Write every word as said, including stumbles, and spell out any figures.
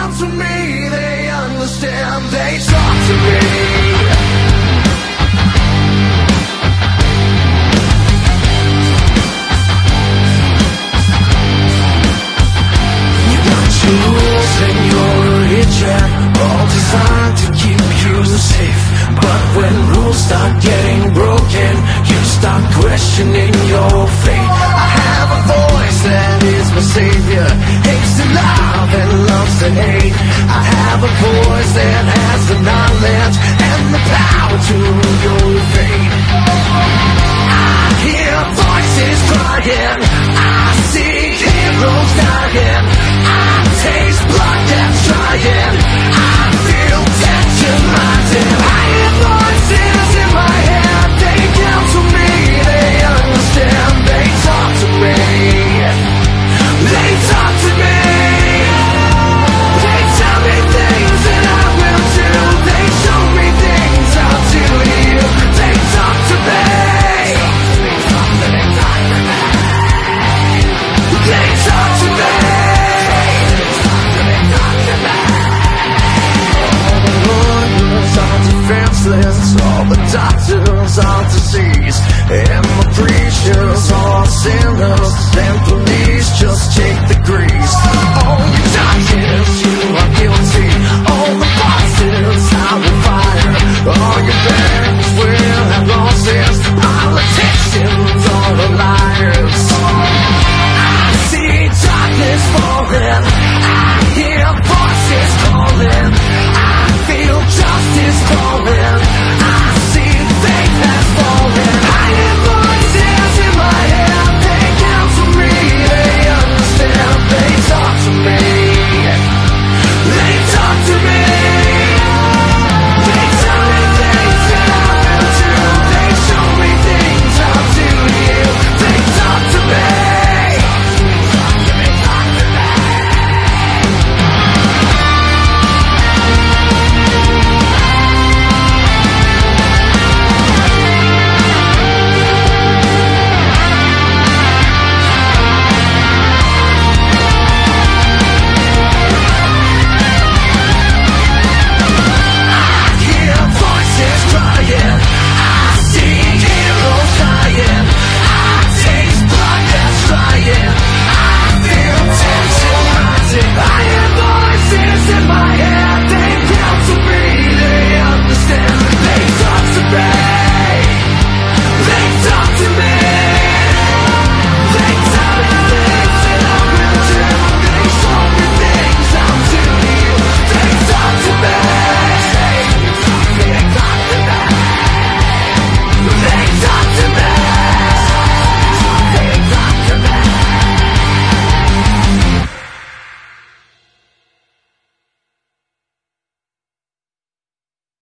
come to me, they understand, they talk to me. You got your rules and your religion, all designed to keep you safe. But when rules start getting broken, you start questioning your fate. I have a voice that is my savior, hates to love and loves to hate. I have a voice that has the knowledge and the power to rule your fate. I hear